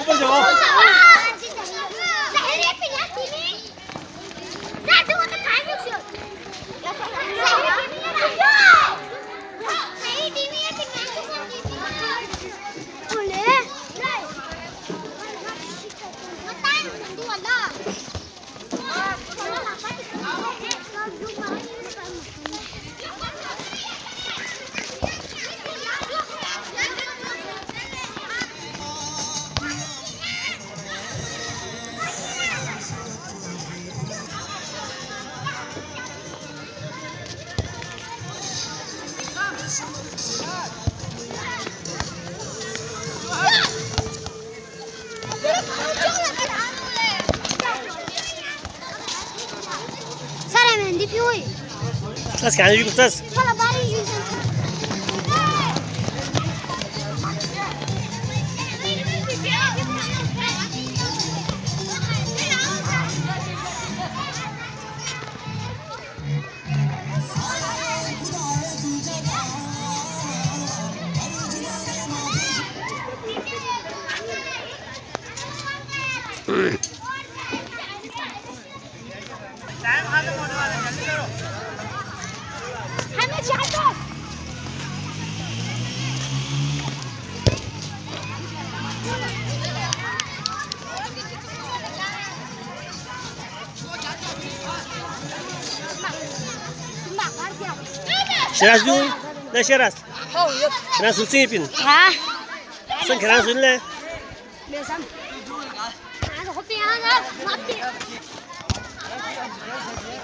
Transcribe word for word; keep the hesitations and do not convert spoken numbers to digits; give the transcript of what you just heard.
ऊपर जाओ Tas kan juga tas. Time खत्म होने वाला है, जल्दी करो। हमें चाहते Sheras dulu, dah sheras. Kena suci pin. Hah? Sen kena suci le. Biasa. Ada kopi yang ada, mati.